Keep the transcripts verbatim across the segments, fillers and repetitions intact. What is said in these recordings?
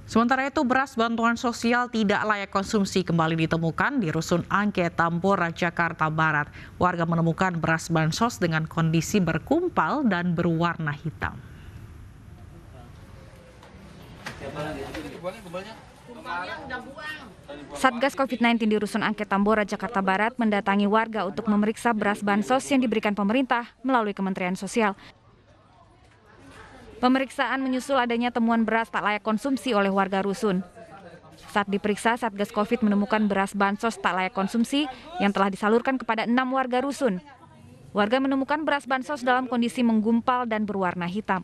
Sementara itu, beras bantuan sosial tidak layak konsumsi kembali ditemukan di Rusun Angke, Tambora, Jakarta Barat. Warga menemukan beras bansos dengan kondisi berkumpal dan berwarna hitam. Satgas covid sembilan belas di Rusun Angke, Tambora, Jakarta Barat mendatangi warga untuk memeriksa beras bansos yang diberikan pemerintah melalui Kementerian Sosial. Pemeriksaan menyusul adanya temuan beras tak layak konsumsi oleh warga rusun. Saat diperiksa, Satgas Covid menemukan beras bansos tak layak konsumsi yang telah disalurkan kepada enam warga rusun. Warga menemukan beras bansos dalam kondisi menggumpal dan berwarna hitam.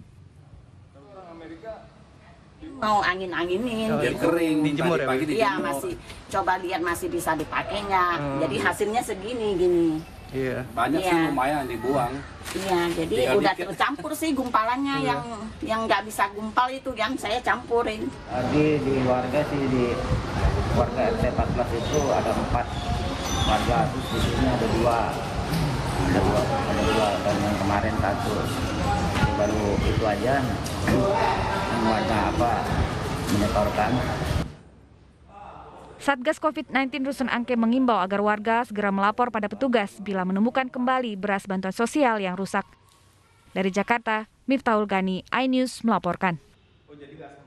Mau angin-anginin, biar kering, dijemur ya? Iya, masih coba lihat masih bisa dipakainya. Hmm. Jadi hasilnya segini gini. Iya, banyak ya. Sih lumayan dibuang. Iya, jadi Tinggal udah dikit. tercampur sih gumpalannya iya. yang yang nggak bisa gumpal itu yang saya campurin. Tadi di warga sih di warga R T empat belas itu ada empat warga, terus di sini ada dua, ada dua, ada dua dan yang kemarin satu. Baru itu aja yang warga apa menyetorkan. Satgas covid sembilan belas Rusun Angke mengimbau agar warga segera melapor pada petugas bila menemukan kembali beras bantuan sosial yang rusak. Dari Jakarta, Miftahul Gani, iNews melaporkan.